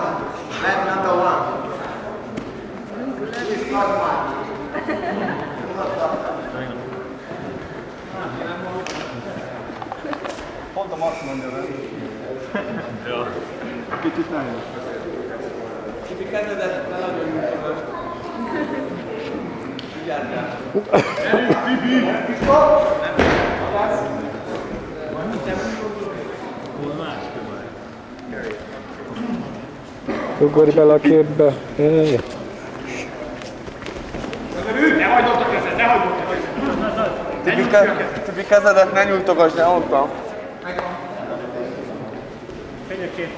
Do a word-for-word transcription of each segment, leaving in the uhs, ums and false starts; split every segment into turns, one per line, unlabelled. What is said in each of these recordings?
Left number one. Please not one.
Pont a Max mondja meg. Jó. Kicsit nehéz.
Tibi, kezdedet ne nagyon nyújtod. Figyelj!
Gyerünk, Tibi!
Nem magász?
Ugorj bele a képbe. Jaj.
Ne hagyd ott a kezed, ne hagyd ott a kezed!
Tibi, kezedet ne nyújtogass, ne ontam.
Fegyek ki!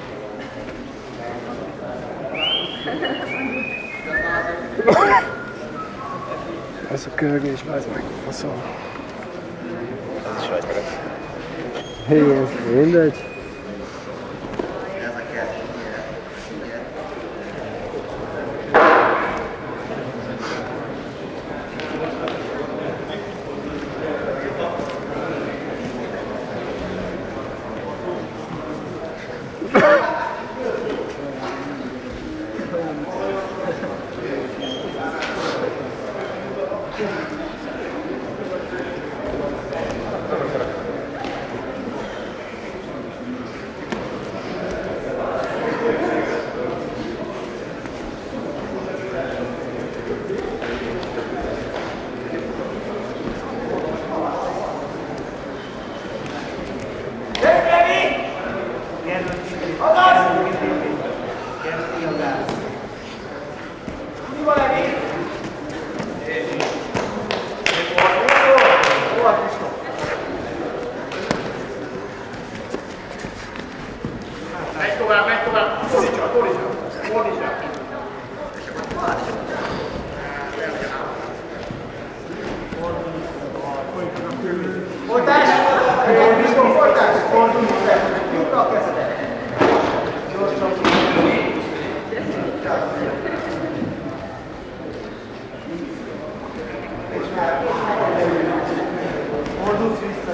Ez a kövegés, bázd meg, faszom.
Ez is vagy meg.
Igen, mindegy.
Ez a kettő.
Megy tovább, megy tovább! Fordítsa, fordítsa! Fordítsa!
Folytás! Folytás! Fordulj fel! Nyugta a kezedet! Gyorsan! És már fordulsz vissza!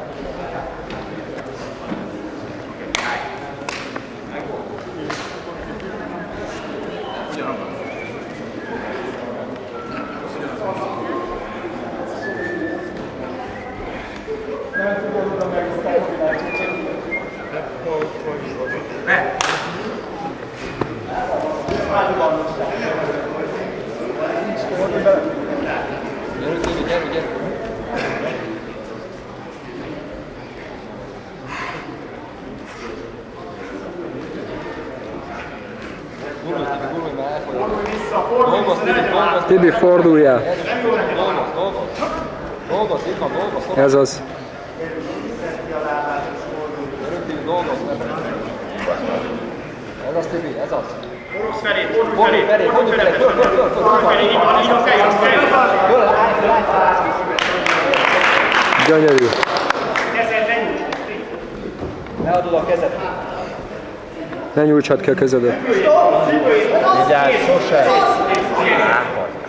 Nem tudod oda megosztani a világot.
Ne!
Gyerünk, gyerünk, gyerünk, gyerünk. Gurulj, Tibi, gurulj, mert elfogyott.
Fordulj vissza, fordulj vissza, ne legyen át!
Tibi, forduljál.
Nem jó legyen át!
Dolgoz, dolgoz. Dolgoz, itt van, dolgoz. Ez az. Gyerünk, Tibi, dolgoz. Ez az, Tibi, ez az.
Fordulj felé, fordulj felé!
Fordulj felé, fordulj felé, föl, föl, föl,
Fordulj felé, így van, így van, kell, így kell!
Föl, állj fel, állj fel. Gyönyörű.
Kezed, ne nyújts!
Leadod a kezed. Ne nyújtsad ki a kezedet.
Vigyázz, sose!